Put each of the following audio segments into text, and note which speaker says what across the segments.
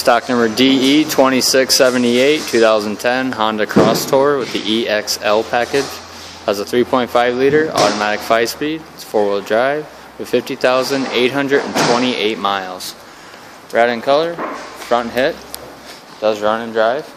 Speaker 1: Stock number DE2678, 2010 Honda Cross Tour with the EXL package. Has a 3.5 liter automatic 5-speed. It's 4-wheel drive with 50,828 miles. Red in color, front hit, does run and drive.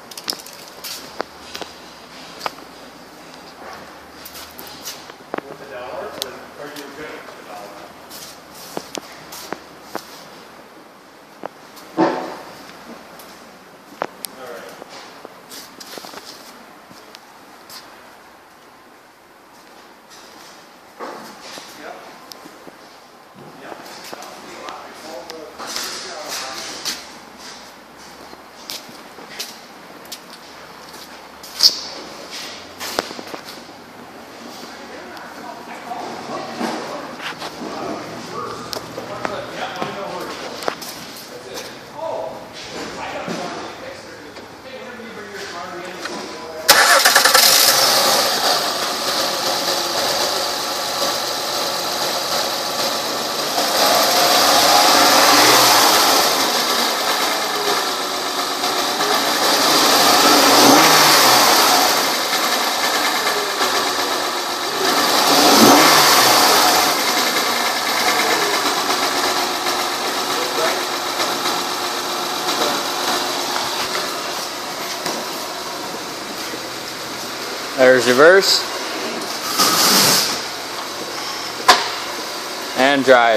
Speaker 1: There's reverse and drive.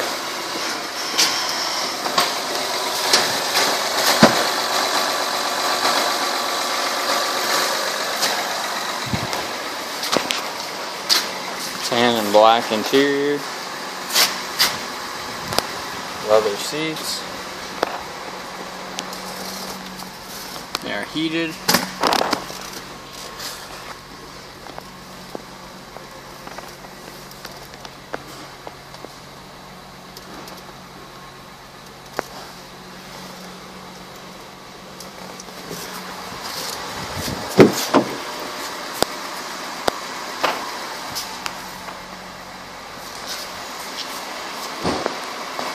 Speaker 1: Tan and black interior, leather seats. They are heated.